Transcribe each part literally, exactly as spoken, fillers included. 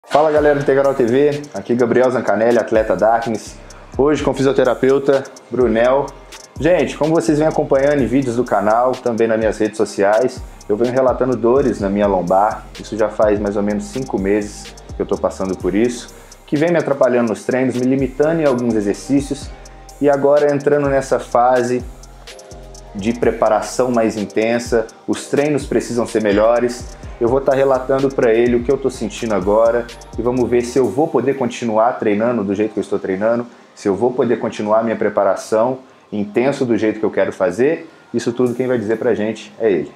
Fala galera do Integral T V, aqui Gabriel Zancanelli, atleta Darkness, hoje com o fisioterapeuta Brunel. Gente, como vocês vêm acompanhando em vídeos do canal, também nas minhas redes sociais, eu venho relatando dores na minha lombar, isso já faz mais ou menos cinco meses que eu estou passando por isso, que vem me atrapalhando nos treinos, me limitando em alguns exercícios e agora entrando nessa fase de preparação mais intensa, os treinos precisam ser melhores. Eu vou estar relatando para ele o que eu estou sentindo agora e vamos ver se eu vou poder continuar treinando do jeito que eu estou treinando, se eu vou poder continuar minha preparação intenso do jeito que eu quero fazer. Isso tudo quem vai dizer pra gente é ele.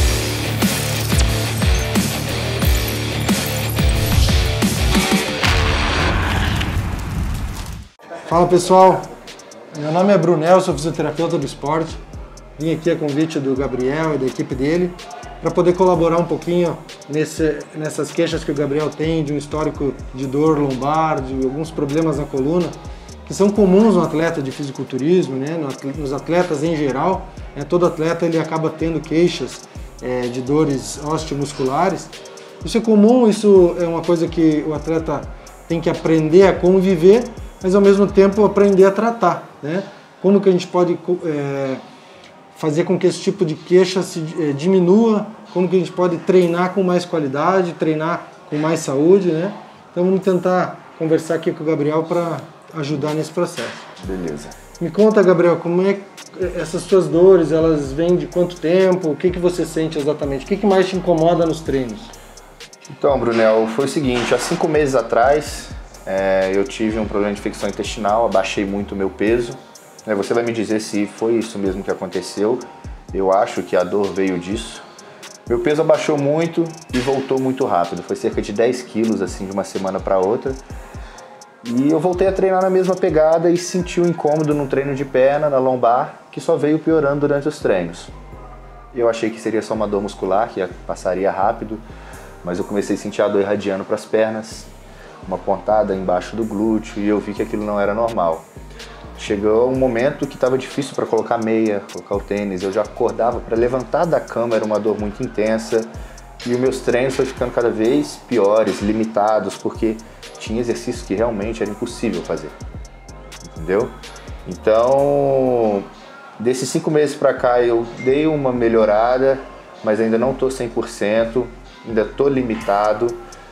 Fala pessoal, meu nome é Brunel, sou fisioterapeuta do esporte. Vim aqui a convite do Gabriel e da equipe dele para poder colaborar um pouquinho nesse, nessas queixas que o Gabriel tem de um histórico de dor lombar, de alguns problemas na coluna, que são comuns no atleta de fisiculturismo, né? Nos atletas em geral. Né? Todo atleta ele acaba tendo queixas é, de dores osteomusculares. Isso é comum, isso é uma coisa que o atleta tem que aprender a conviver, mas ao mesmo tempo aprender a tratar. Né? Como que a gente pode é, fazer com que esse tipo de queixa se eh, diminua, como que a gente pode treinar com mais qualidade, treinar com mais saúde, né? Então vamos tentar conversar aqui com o Gabriel para ajudar nesse processo. Beleza. Me conta, Gabriel, como é que essas suas dores, elas vêm de quanto tempo? O que que você sente exatamente? O que que mais te incomoda nos treinos? Então, Brunel, foi o seguinte, há cinco meses atrás é, eu tive um problema de infecção intestinal, abaixei muito o meu peso. Você vai me dizer se foi isso mesmo que aconteceu. Eu acho que a dor veio disso. Meu peso abaixou muito e voltou muito rápido. Foi cerca de dez quilos assim, de uma semana para outra. E eu voltei a treinar na mesma pegada e senti um incômodo no treino de perna, na lombar, que só veio piorando durante os treinos. Eu achei que seria só uma dor muscular, que passaria rápido, mas eu comecei a sentir a dor irradiando para as pernas, uma pontada embaixo do glúteo, e eu vi que aquilo não era normal. Chegou um momento que estava difícil para colocar meia, colocar o tênis. Eu já acordava para levantar da cama, era uma dor muito intensa. E os meus treinos foram ficando cada vez piores, limitados, porque tinha exercícios que realmente era impossível fazer. Entendeu? Então, desses cinco meses para cá eu dei uma melhorada, mas ainda não estou cem por cento, ainda estou limitado.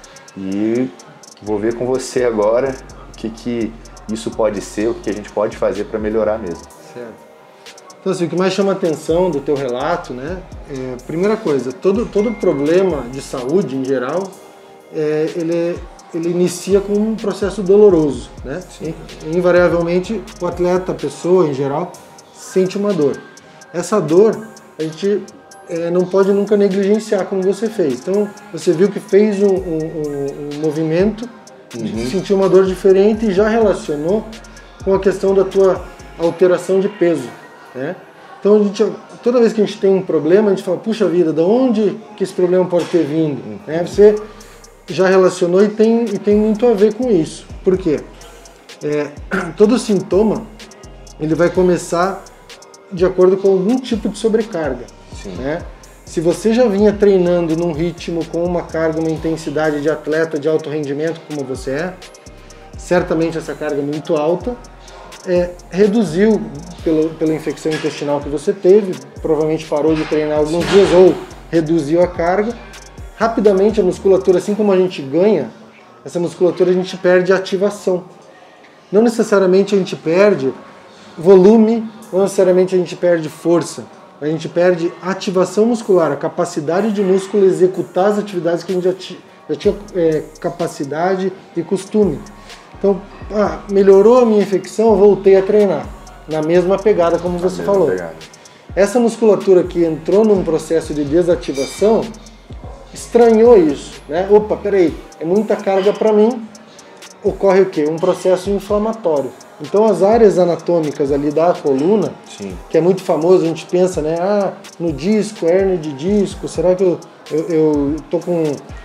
E vou ver com você agora o que que isso pode ser, o que a gente pode fazer para melhorar mesmo. Certo. Então assim, o que mais chama a atenção do teu relato, né? É, primeira coisa, todo, todo problema de saúde em geral, é, ele, ele inicia com um processo doloroso, né? E, invariavelmente o atleta, a pessoa em geral, sente uma dor. Essa dor a gente é, não pode nunca negligenciar como você fez. Então você viu que fez um, um, um movimento, uhum. Sentiu uma dor diferente e já relacionou com a questão da tua alteração de peso, né? Então a gente, toda vez que a gente tem um problema, a gente fala, puxa vida, de onde que esse problema pode ter vindo? Uhum. Né? Você já relacionou e tem, e tem muito a ver com isso. Por quê? É, todo sintoma ele vai começar de acordo com algum tipo de sobrecarga. Sim. Né? Se você já vinha treinando num ritmo com uma carga, uma intensidade de atleta de alto rendimento como você é, certamente essa carga muito alta é, reduziu pelo, pela infecção intestinal que você teve, provavelmente parou de treinar alguns dias ou reduziu a carga. Rapidamente a musculatura, assim como a gente ganha, essa musculatura a gente perde ativação. Não necessariamente a gente perde volume, não necessariamente a gente perde força. A gente perde ativação muscular, a capacidade de músculo executar as atividades que a gente já, já tinha é, capacidade e costume. Então, ah, melhorou a minha infecção, eu voltei a treinar, na mesma pegada como você falou. Pegada. Essa musculatura que entrou num processo de desativação, estranhou isso, né? Opa, peraí, é muita carga para mim, ocorre o quê? Um processo inflamatório. Então as áreas anatômicas ali da coluna, sim, que é muito famoso, a gente pensa, né? Ah, no disco, hérnia de disco, será que eu, eu, eu tô com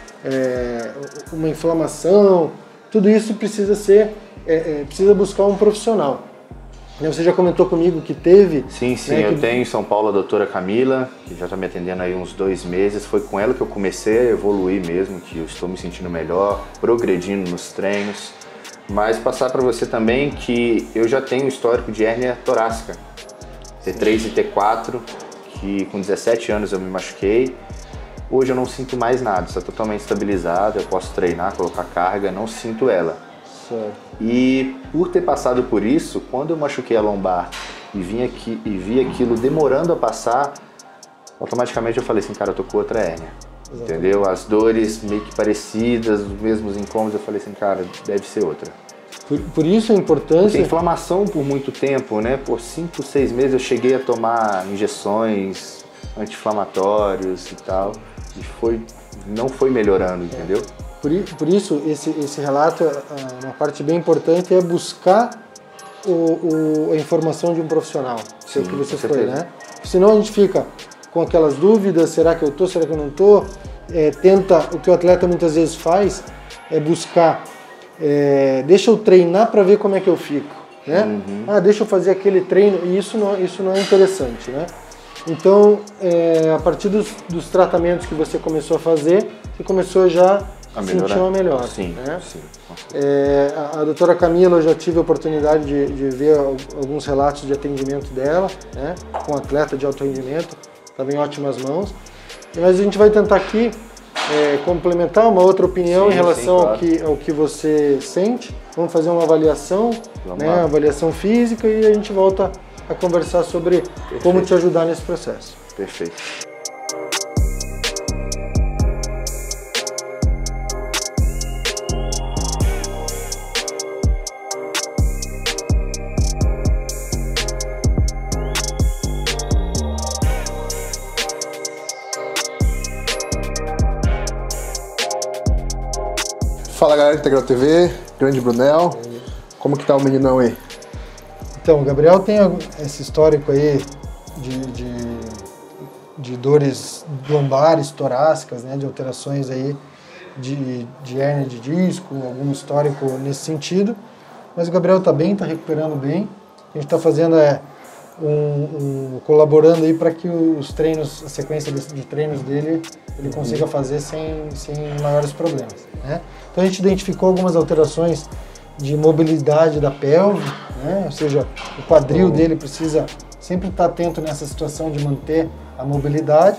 é, uma inflamação? Tudo isso precisa ser, é, é, precisa buscar um profissional. Você já comentou comigo que teve... Sim, sim, né, eu que... tenho em São Paulo a doutora Camila, que já está me atendendo aí uns dois meses. Foi com ela que eu comecei a evoluir mesmo, que eu estou me sentindo melhor, progredindo nos treinos. Mas passar para você também que eu já tenho um histórico de hérnia torácica, T três e T quatro, que com dezessete anos eu me machuquei. Hoje eu não sinto mais nada, está totalmente estabilizado, eu posso treinar, colocar carga, não sinto ela. Certo. E por ter passado por isso, quando eu machuquei a lombar e, vim aqui, e vi aquilo demorando a passar, automaticamente eu falei assim, cara, eu tô com outra hérnia. Exatamente. Entendeu? As dores meio que parecidas, os mesmos incômodos, eu falei assim, cara, deve ser outra. Por, por isso a importância... Porque inflamação por muito tempo, né? Por cinco, seis meses eu cheguei a tomar injeções anti-inflamatórios e tal, e foi, não foi melhorando, entendeu? Por, por isso, esse, esse relato, uma parte bem importante é buscar o, o, a informação de um profissional, que é o que você foi, né? Senão a gente fica com aquelas dúvidas, será que eu tô, será que eu não tô? É, tenta, o que o atleta muitas vezes faz é buscar, é, deixa eu treinar para ver como é que eu fico, né? Uhum. Ah, deixa eu fazer aquele treino, e isso não, isso não é interessante, né? Então, é, a partir dos, dos tratamentos que você começou a fazer, você começou já a sentir uma melhora. Sim, né? sim. É, a, a doutora Camila, eu já tive a oportunidade de, de ver alguns relatos de atendimento dela, né, com atleta de alto rendimento, estava em ótimas mãos. Mas a gente vai tentar aqui é, complementar uma outra opinião sim, em relação sim, claro. ao, que, ao que você sente. Vamos fazer uma avaliação, né, uma avaliação física, e a gente volta a conversar sobre Perfeito. como te ajudar nesse processo. Perfeito. Fala galera do Integral T V, grande Brunel, como que tá o meninão aí? Então, o Gabriel tem esse histórico aí de, de, de dores lombares, torácicas, né, de alterações aí de, de hérnia de disco, algum histórico nesse sentido, mas o Gabriel tá bem, tá recuperando bem. A gente tá fazendo é, um, um, colaborando aí para que os treinos, a sequência de, de treinos dele, ele consiga fazer sem, sem maiores problemas, né? Então a gente identificou algumas alterações de mobilidade da pelve, né? Ou seja, o quadril dele precisa sempre estar atento nessa situação de manter a mobilidade.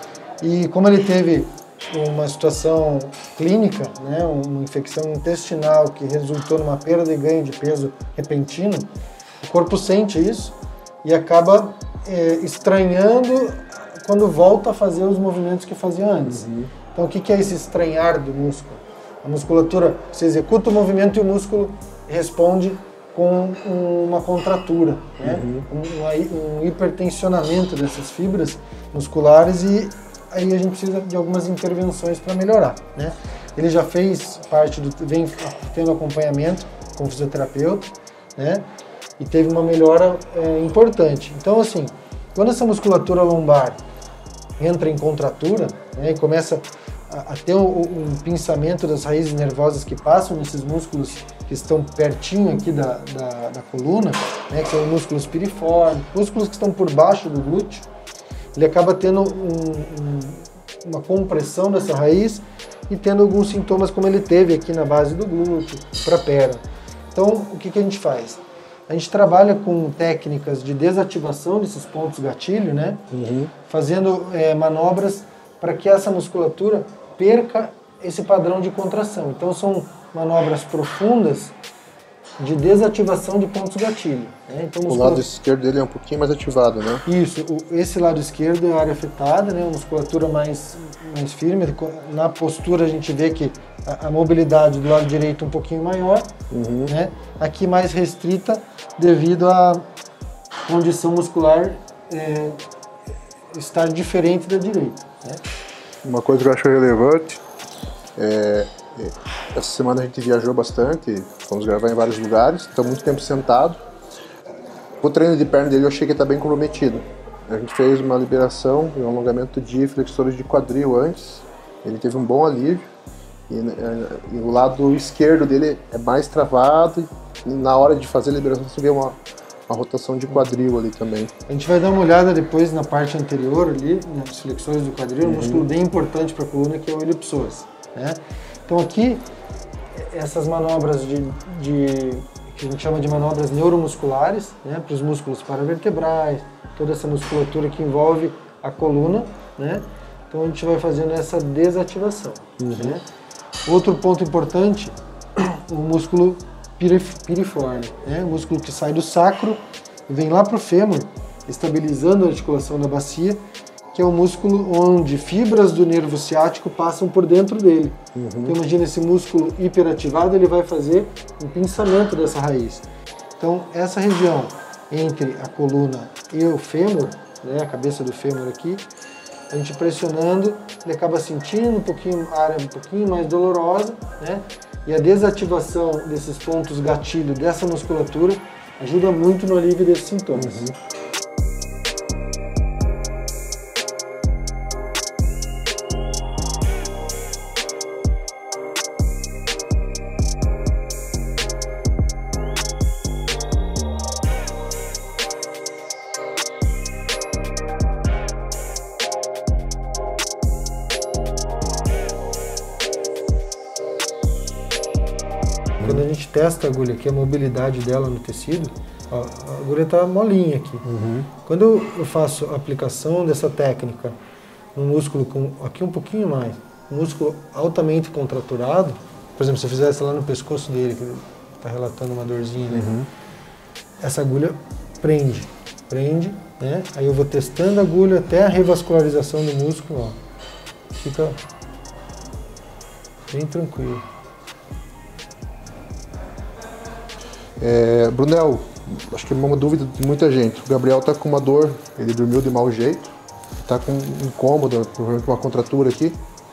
E como ele teve uma situação clínica, né, uma infecção intestinal que resultou numa perda e ganho de peso repentino, o corpo sente isso e acaba é, estranhando quando volta a fazer os movimentos que fazia antes. Uhum. Então o que é esse estranhar do músculo? A musculatura, você executa o movimento e o músculo responde com uma contratura, né? Uhum. um, um hipertensionamento dessas fibras musculares, e aí a gente precisa de algumas intervenções para melhorar, né? Ele já fez parte do, vem tendo acompanhamento com o fisioterapeuta, né? E teve uma melhora é, importante. Então, assim, quando essa musculatura lombar entra em contratura, né, e começa a, a ter um, um pinçamento das raízes nervosas que passam nesses músculos que estão pertinho aqui da, da, da coluna, né, que são músculos piriformes, músculos que estão por baixo do glúteo, ele acaba tendo um, um, uma compressão dessa raiz e tendo alguns sintomas como ele teve aqui na base do glúteo, para a perna. Então, o que, que a gente faz? A gente trabalha com técnicas de desativação desses pontos gatilho, né? Uhum. Fazendo é, manobras para que essa musculatura perca esse padrão de contração. Então são manobras profundas de desativação de pontos gatilho, né? Então, muscula... O lado esquerdo dele é um pouquinho mais ativado, né? Isso, esse lado esquerdo é a área afetada, né? Uma musculatura mais, mais firme. Na postura a gente vê que a, a mobilidade do lado direito é um pouquinho maior, uhum. né? Aqui mais restrita devido à condição muscular é, estar diferente da direita, né? Uma coisa que eu acho relevante é, é essa semana a gente viajou bastante, fomos gravar em vários lugares, estamos muito tempo sentado. O treino de perna dele eu achei que está bem comprometido. A gente fez uma liberação e um alongamento de flexores de quadril antes, ele teve um bom alívio. E, e o lado esquerdo dele é mais travado, e na hora de fazer a liberação você vê uma, uma rotação de quadril ali também. A gente vai dar uma olhada depois na parte anterior ali, nas flexões do quadril, um uhum. músculo bem importante para a coluna que é o elipsoas, né? Então aqui, essas manobras de, de, que a gente chama de manobras neuromusculares, né? Para os músculos paravertebrais, toda essa musculatura que envolve a coluna, né? Então a gente vai fazendo essa desativação, uhum. né? Outro ponto importante, o músculo piriforme, né? O músculo que sai do sacro e vem lá para o fêmur, estabilizando a articulação da bacia, que é um músculo onde fibras do nervo ciático passam por dentro dele. Uhum. Então imagina esse músculo hiperativado, ele vai fazer um pinçamento dessa raiz. Então essa região entre a coluna e o fêmur, né, a cabeça do fêmur aqui, a gente pressionando, ele acaba sentindo um pouquinho, a área um pouquinho mais dolorosa, né? E a desativação desses pontos gatilho dessa musculatura ajuda muito no alívio desses sintomas. Uhum. Quando a gente testa a agulha aqui, a mobilidade dela no tecido, ó, a agulha está molinha aqui. Uhum. Quando eu faço a aplicação dessa técnica no músculo, com, aqui um pouquinho mais, um músculo altamente contraturado, por exemplo, se eu fizesse lá no pescoço dele, que está relatando uma dorzinha, né? Uhum. Essa agulha prende, prende, né? Aí eu vou testando a agulha até a revascularização do músculo, ó. Fica bem tranquilo. É, Brunel, acho que é uma dúvida de muita gente. O Gabriel está com uma dor, ele dormiu de mau jeito, está com um incômodo, provavelmente uma contratura aqui.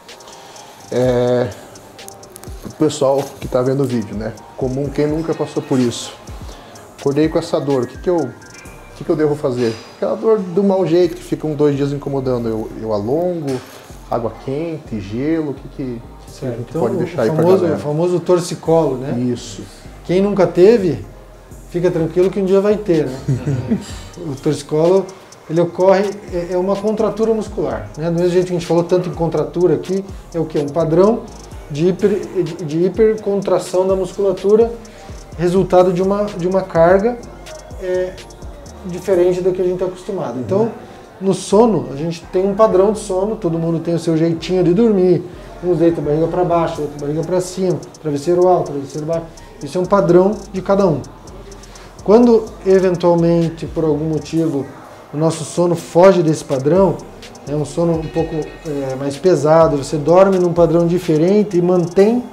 É, o pessoal que está vendo o vídeo, né? Comum, quem nunca passou por isso. Acordei com essa dor, o que, que, eu, o que, que eu devo fazer? Aquela dor do mau jeito que fica uns dois dias incomodando. Eu, eu alongo, água quente, gelo, o que, que, que a gente então, pode deixar o aí para famoso, galera? O famoso torcicolo, né? Isso. Quem nunca teve, fica tranquilo que um dia vai ter, né? O torcicolo, ele ocorre, é uma contratura muscular, né? Do mesmo jeito que a gente falou tanto em contratura aqui, é o que? Um padrão de, hiper, de hipercontração da musculatura, resultado de uma, de uma carga é, diferente da que a gente está acostumado. Então, no sono, a gente tem um padrão de sono, todo mundo tem o seu jeitinho de dormir, uns deita a barriga para baixo, outro barriga para cima, travesseiro alto, travesseiro baixo. Isso é um padrão de cada um. Quando, eventualmente, por algum motivo, o nosso sono foge desse padrão, é um sono um pouco é, mais pesado, você dorme num padrão diferente e mantém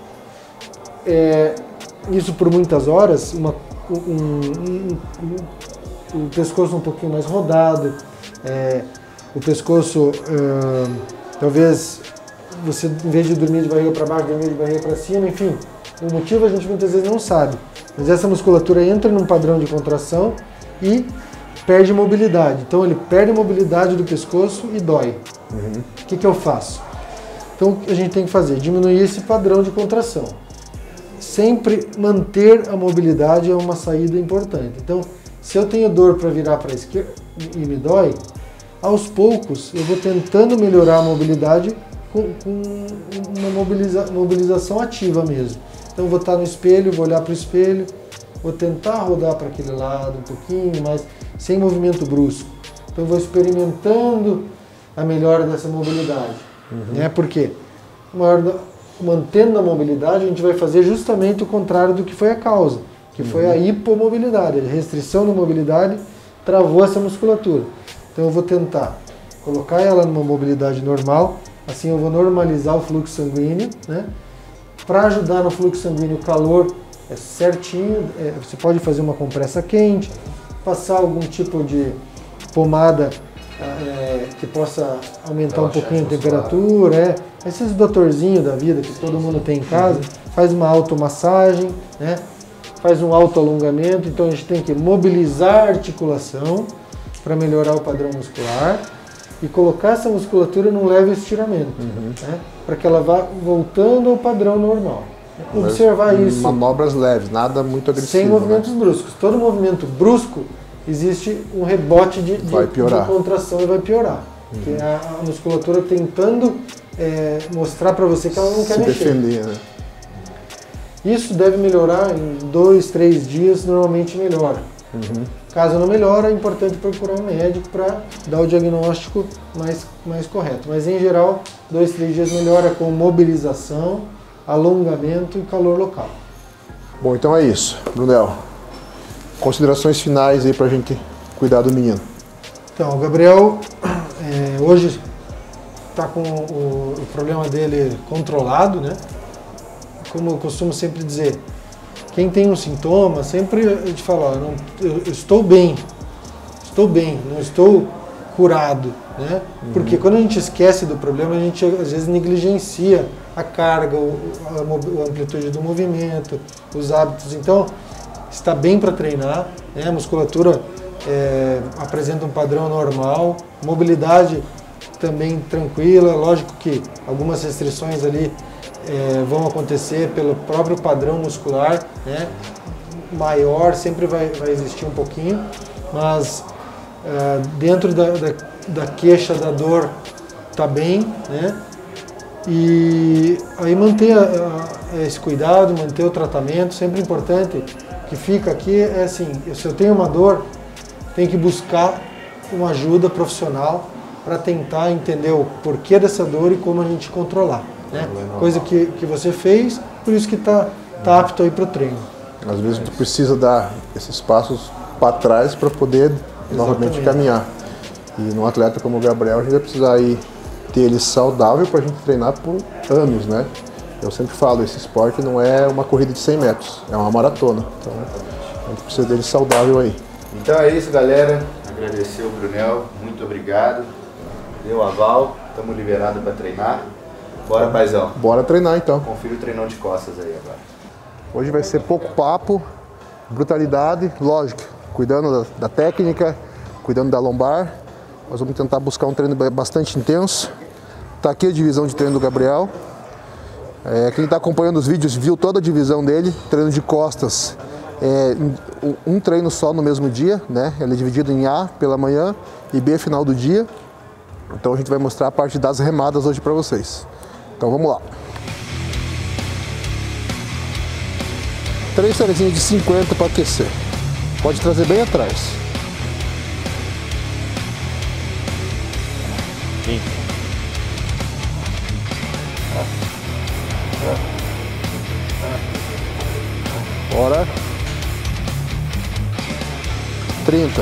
é, isso por muitas horas, uma, um, um, um, o pescoço um pouquinho mais rodado, é, o pescoço, é, talvez, você, em vez de dormir de barriga para baixo, dormir de barriga para cima, enfim. O motivo a gente muitas vezes não sabe, mas essa musculatura entra num padrão de contração e perde mobilidade. Então ele perde mobilidade do pescoço e dói. Uhum. O que, que eu faço? Então o que a gente tem que fazer? Diminuir esse padrão de contração. Sempre manter a mobilidade é uma saída importante. Então, se eu tenho dor para virar para a esquerda e me dói, aos poucos eu vou tentando melhorar a mobilidade com, com uma mobiliza, mobilização ativa mesmo. Então vou estar no espelho, vou olhar para o espelho, vou tentar rodar para aquele lado um pouquinho, mas sem movimento brusco. Então vou experimentando a melhora dessa mobilidade. Uhum. Né? Por quê? Maior, mantendo a mobilidade, a gente vai fazer justamente o contrário do que foi a causa, que foi uhum. a hipomobilidade. A restrição da mobilidade travou essa musculatura. Então eu vou tentar colocar ela numa mobilidade normal, assim eu vou normalizar o fluxo sanguíneo, né? Para ajudar no fluxo sanguíneo, o calor é certinho, é, você pode fazer uma compressa quente, passar algum tipo de pomada é, que possa aumentar um pouquinho a temperatura, é. Esses doutorzinhos da vida que todo mundo tem em casa, uhum. faz uma automassagem, né? Faz um autoalongamento, então a gente tem que mobilizar a articulação para melhorar o padrão muscular e colocar essa musculatura num leve estiramento, uhum. né? Para que ela vá voltando ao padrão normal. Observar Mas, isso. Manobras leves, nada muito agressivo. Sem movimentos né? bruscos. Todo movimento brusco existe um rebote de, de, Vai piorar. de contração e vai piorar. Uhum. Que é a musculatura tentando é, mostrar para você que ela não Se quer mexer. defender, né? Isso deve melhorar em dois, três dias, normalmente melhora. Uhum. Caso não melhore, é importante procurar um médico para dar o diagnóstico mais, mais correto. Mas em geral, dois, três dias melhora com mobilização, alongamento e calor local. Bom, então é isso. Brunel, considerações finais aí pra gente cuidar do menino. Então, o Gabriel é, hoje está com o, o problema dele controlado, né? Como eu costumo sempre dizer, quem tem um sintoma, sempre a gente fala, ó, não, eu, eu estou bem, estou bem, não estou curado, né? Uhum. Porque quando a gente esquece do problema, a gente às vezes negligencia a carga, a, a amplitude do movimento, os hábitos. Então, está bem para treinar, né? A musculatura é, apresenta um padrão normal, mobilidade também tranquila, lógico que algumas restrições ali é, vão acontecer pelo próprio padrão muscular, né? Maior, sempre vai, vai existir um pouquinho, mas é, dentro da, da, da queixa da dor está bem, né? E aí manter a, a, esse cuidado, manter o tratamento, sempre importante que fica aqui é assim, se eu tenho uma dor, tem que buscar uma ajuda profissional para tentar entender o porquê dessa dor e como a gente controlar, né? Coisa que, que você fez, por isso que está tá apto aí para o treino. Às vezes tu precisa dar esses passos para trás para poder novamente caminhar. E num atleta como o Gabriel, a gente vai precisar aí ter ele saudável para a gente treinar por anos, né? Eu sempre falo, esse esporte não é uma corrida de cem metros, é uma maratona. Então a gente precisa dele saudável aí. Então é isso, galera. Agradecer o Brunel, muito obrigado. Deu aval, estamos liberados para treinar. Bora, paizão. Bora treinar então. Confira o treinão de costas aí agora. Hoje vai ser pouco papo, brutalidade, lógico, cuidando da, da técnica, cuidando da lombar. Nós vamos tentar buscar um treino bastante intenso. Tá aqui a divisão de treino do Gabriel. É, quem está acompanhando os vídeos viu toda a divisão dele. Treino de costas, é, um treino só no mesmo dia, né? Ele é dividido em A pela manhã e B final do dia. Então a gente vai mostrar a parte das remadas hoje para vocês. Então vamos lá. Três sériezinhas de cinquenta para aquecer. Pode trazer bem atrás. Sim. Bora. trinta.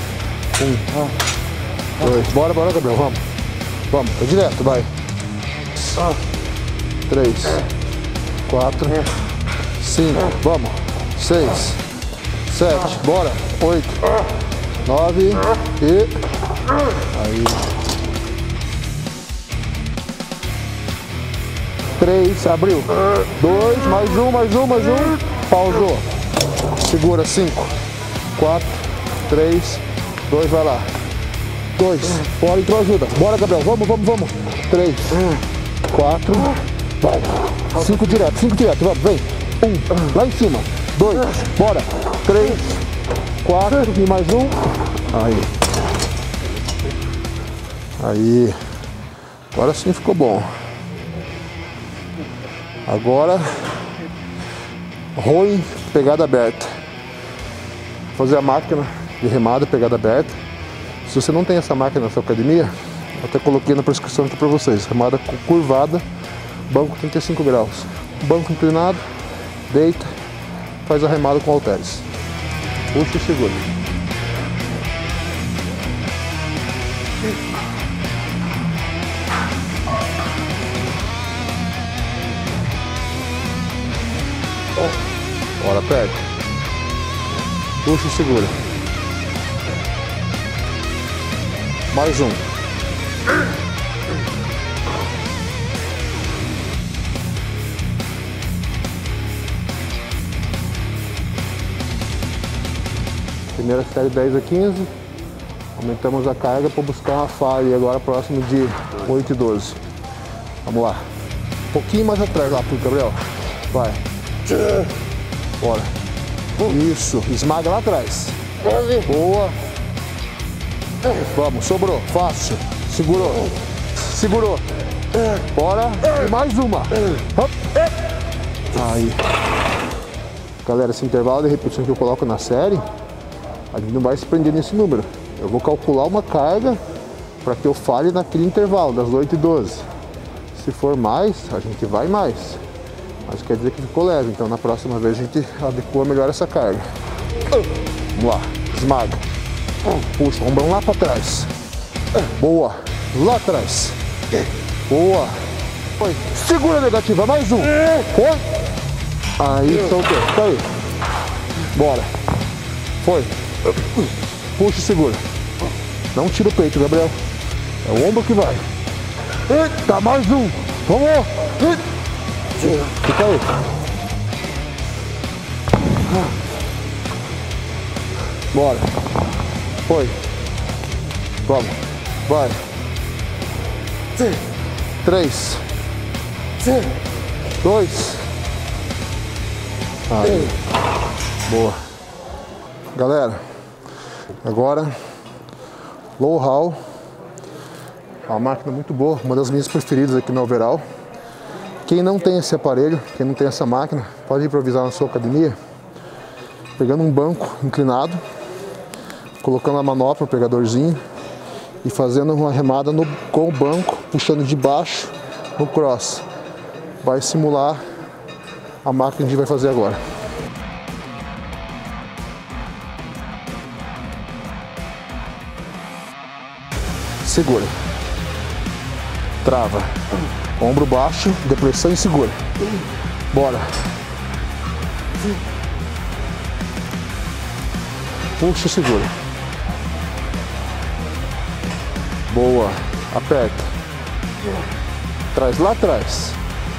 Um. Dois. Bora, bora, Gabriel. Vamos. Vamos. Vai direto, vai. Três. Quatro. Cinco. Vamos. Seis. Sete. Bora. Oito. Nove. E... Aí. Três. Abriu. Dois. Mais um, mais um, mais um. Pausou. Segura. Cinco. Quatro. Três. Dois. Vai lá. Dois. Bora, entrou ajuda. Bora, Gabriel. Vamos, vamos, vamos. Três. Quatro. Vai. Cinco direto. Cinco direto. Vamos, vem. Um. Lá em cima. Dois. Bora. Três. Quatro. E mais um. Aí. Aí. Agora sim ficou bom. Agora. Rowing, pegada aberta. Vou fazer a máquina de remada, pegada aberta. Se você não tem essa máquina na sua academia, eu até coloquei na prescrição aqui para vocês. Remada curvada, banco trinta e cinco graus. Banco inclinado, deita, faz a remada com halteres. Puxa e segura. Bora, aperta. Puxa e segura. Mais um. Primeira série dez a quinze. Aumentamos a carga para buscar uma falha agora próximo de oito e doze. Vamos lá. Um pouquinho mais atrás lá pro Gabriel. Vai. Bora. Isso. Esmaga lá atrás. Boa. Vamos, sobrou. Fácil. Segurou. Segurou. Bora. E mais uma. Hop. Aí. Galera, esse intervalo de repetição que eu coloco na série, a gente não vai se prender nesse número. Eu vou calcular uma carga para que eu falhe naquele intervalo, das oito e doze. Se for mais, a gente vai mais. Mas quer dizer que ficou leve, então na próxima vez a gente adequa melhor essa carga. Vamos lá, esmaga. Puxa, ombrão lá para trás. Boa, lá atrás. Boa. Foi. Segura a negativa, mais um. Foi. Aí, soltou. Tá aí. Bora. Foi. Puxa e segura. Não tira o peito, Gabriel. É o ombro que vai. Eita, mais um. Vamos. Fica aí. Bora. Foi. Vamos. Vai. Três. Dois. Aí. Boa. Galera, agora low hall. Uma máquina muito boa, uma das minhas preferidas aqui no overall. Quem não tem esse aparelho, quem não tem essa máquina, pode improvisar na sua academia, pegando um banco inclinado, colocando a manopla, o pegadorzinho, e fazendo uma remada no, com o banco, puxando de baixo no cross. Vai simular a máquina que a gente vai fazer agora. Segura. Trava. Ombro baixo, depressão e segura. Bora. Puxa e segura. Boa. Aperta. Traz lá atrás.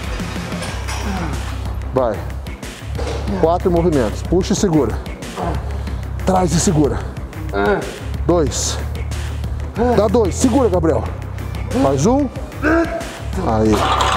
Vai. Quatro movimentos. Puxa e segura. Traz e segura. Dois. Dá dois. Segura, Gabriel. Mais um. Aí.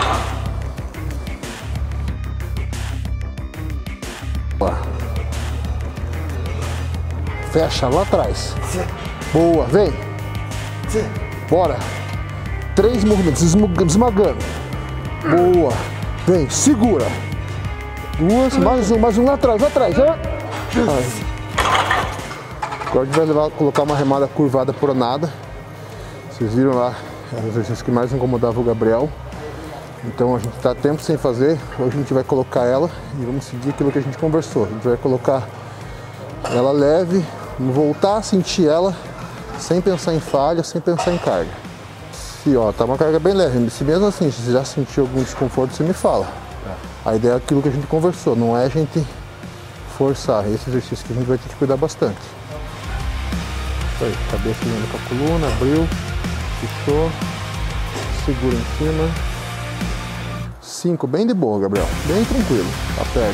Fecha lá atrás. Boa, vem. Bora. Três movimentos, esmagando. Boa. Vem, segura. Duas, mais um, mais um lá atrás, lá atrás. Aí. Agora a gente vai levar, colocar uma remada curvada pronada. Vocês viram lá, é o exercício que mais incomodava o Gabriel. Então a gente está tempo sem fazer, hoje a gente vai colocar ela e vamos seguir aquilo que a gente conversou. A gente vai colocar ela leve, vamos voltar a sentir ela sem pensar em falha, sem pensar em carga. Se ó, tá uma carga bem leve, se mesmo assim se você já sentiu algum desconforto, você me fala. A ideia é aquilo que a gente conversou, não é a gente forçar, esse exercício que a gente vai ter que cuidar bastante. Aí, cabeça indo com a coluna, abriu, fechou, segura em cima. Cinco, bem de boa, Gabriel, bem tranquilo, aperta.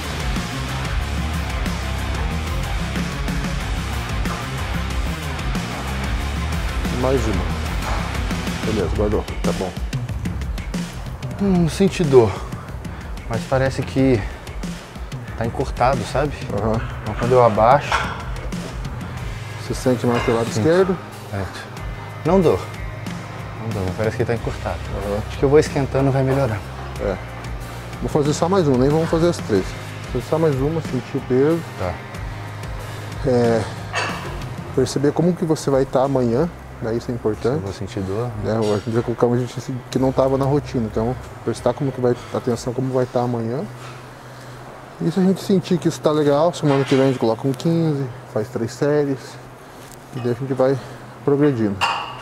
Mais uma. Beleza, guardou, tá bom. Hum, senti dor, mas parece que tá encurtado, sabe? Uhum. Então quando eu abaixo... Você sente mais pelo lado esquerdo? Certo. Não dor. Não dor, mas parece que tá encurtado. Uhum. Acho que eu vou esquentando, vai melhorar. É. Vou fazer só mais uma, nem vamos fazer as três. Vou fazer só mais uma, sentir o peso. Tá. É, perceber como que você vai estar amanhã, né? Isso é importante. Eu vou sentir dor. Né? A gente vai colocar um exercício que não estava na rotina, então prestar como que vai, atenção como vai estar amanhã. E se a gente sentir que isso está legal, semana que vem a gente coloca um quinze, faz três séries. E daí a gente vai progredindo.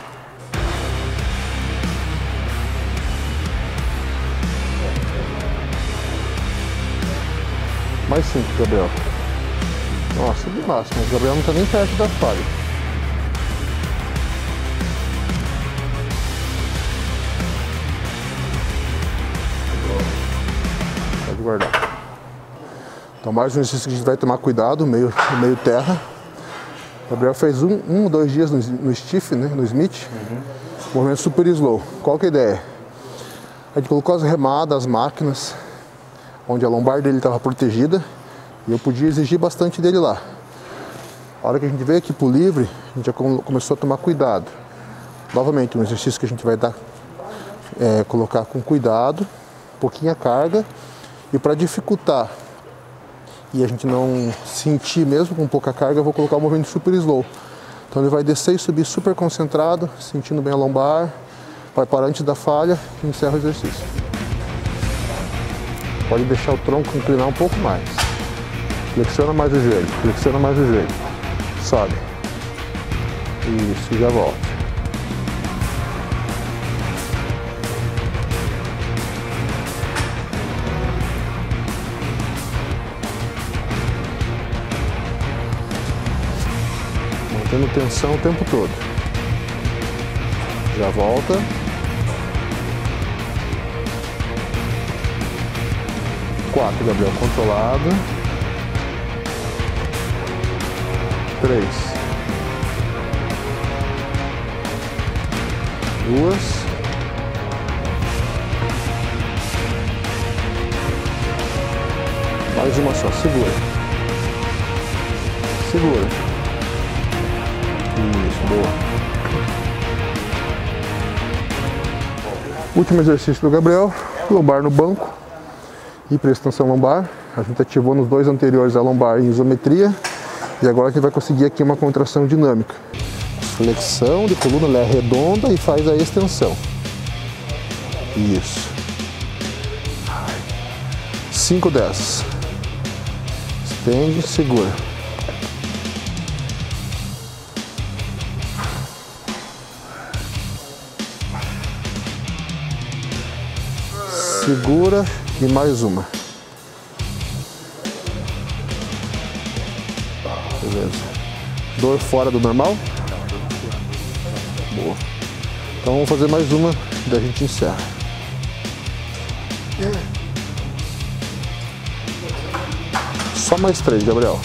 Mais cinco, Gabriel. Nossa, de máximo. O Gabriel não está nem perto da falha. Pode guardar. Então mais um exercício que a gente vai tomar cuidado, meio, meio terra. O Gabriel fez um, um dois dias no, no stiff, né, no Smith, uhum. Movimento super slow. Qual que é a ideia? A gente colocou as remadas, as máquinas, onde a lombar dele estava protegida, e eu podia exigir bastante dele lá. A hora que a gente veio aqui pro livre, a gente já começou a tomar cuidado. Novamente, um exercício que a gente vai dar, é, colocar com cuidado, pouquinha carga, e para dificultar e a gente não sentir mesmo com pouca carga, eu vou colocar o movimento super slow. Então ele vai descer e subir super concentrado, sentindo bem a lombar, vai parar antes da falha e encerra o exercício. Pode deixar o tronco inclinar um pouco mais. Flexiona mais o joelho, flexiona mais o joelho. Sobe. Isso, e já volta. Mantendo tensão o tempo todo. Já volta. Quatro, Gabriel, controlado. Três. Duas. Mais uma só, segura. Segura. Isso, boa. Último exercício do Gabriel, lombar no banco e pré-extensão lombar. A gente ativou nos dois anteriores a lombar em isometria e agora a gente vai conseguir aqui uma contração dinâmica. Flexão de coluna, ela é redonda e faz a extensão. Isso. Cinco dessas. Estende, segura. Segura e mais uma. Beleza. Dor fora do normal? Boa. Então vamos fazer mais uma, daí a gente encerra. Só mais três, Gabriel.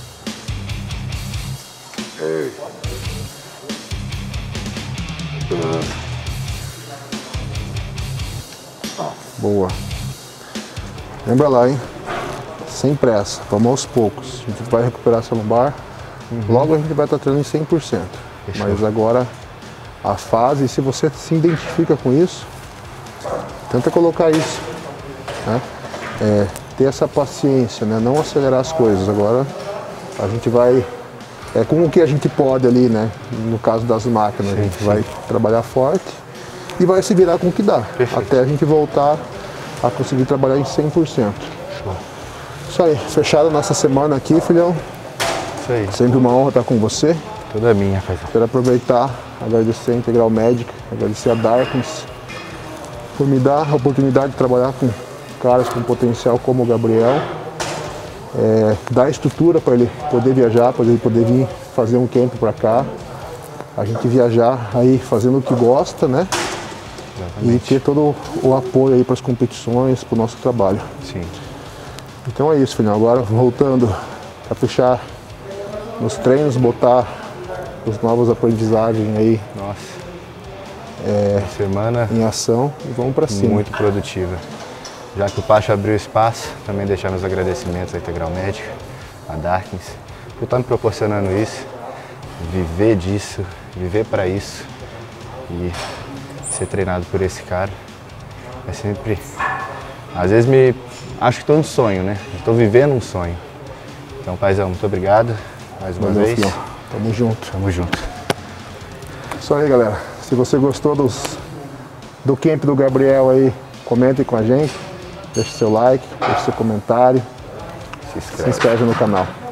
Boa. Lembra lá, hein? Sem pressa, vamos aos poucos. A gente vai recuperar essa lombar. Uhum. Logo a gente vai estar treinando em cem por cento. Fechou. Mas agora a fase, se você se identifica com isso, tenta colocar isso, né? É, ter essa paciência, né? Não acelerar as coisas. Agora a gente vai, é com o que a gente pode ali, né? No caso das máquinas, sim, a gente sim. vai trabalhar forte e vai se virar com o que dá. Perfeito. Até a gente voltar a conseguir trabalhar em cem por cento. Show. Isso aí, fechado nossa semana aqui, filhão. Isso aí. Sempre uma honra estar com você. Tudo é minha, pai. Quero aproveitar, agradecer a Integral Medic, agradecer a Darkness por me dar a oportunidade de trabalhar com caras com potencial como o Gabriel. É, dar estrutura para ele poder viajar, para ele poder vir fazer um camp para cá. A gente viajar aí fazendo o que gosta, né? Exatamente. E ter todo o apoio aí para as competições, para o nosso trabalho. Sim. Então é isso, filhão. Agora voltando a fechar nos treinos, botar os novos aprendizagens aí. Nossa. É, semana em ação e vamos para cima. Muito produtiva. Já que o Pacho abriu espaço, também deixar meus agradecimentos à Integral Medic, à Darkness, por estar me proporcionando isso, viver disso, viver para isso e ser treinado por esse cara. É sempre, às vezes me acho que estou no sonho, né? Estou vivendo um sonho. Então, paizão, muito obrigado mais uma Valeu, vez. Filho. Tamo junto. Tamo junto. Isso aí, galera. Se você gostou dos, do camp do Gabriel aí, comente com a gente, deixe seu like, deixe seu comentário, se inscreve, se inscreve no canal.